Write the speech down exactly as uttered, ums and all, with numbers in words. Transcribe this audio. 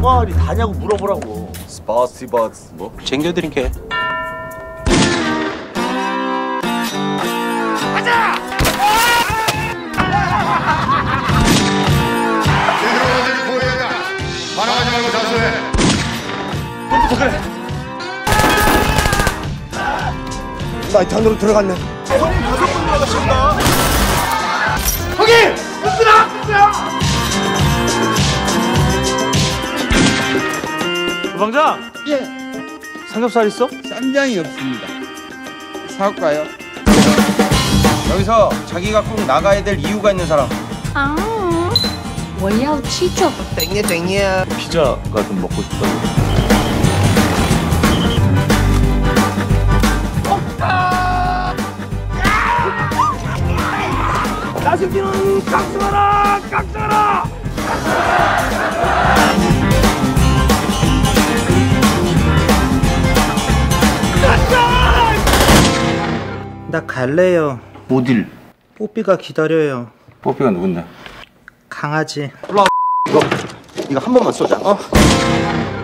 얼마리 다냐고 물어보라고. 스파시바스 뭐? 챙겨드릴게. 가자! 제대로 보여야 말하지 말고 자수해. 너부터 그래. 나이트 안으로 들어갔네. 형님 다섯 번 들어가십니다. 형님! 웃으라! 웃으라! 부방장. 예. 삼겹살 있어? 쌈장이 없습니다. 사올까요? 여기서 자기가 꼭 나가야 될 이유가 있는 사람. 啊，我要吃肉。 땡겨 땡겨. 피자가 좀 먹고 싶다고. 나승기는 깍두가라! 깍두가라! 나 갈래요. 어딜? 뽀삐가 기다려요. 뽀삐가 누군데? 강아지. 이거 이거 한 번만 쏘자. 어?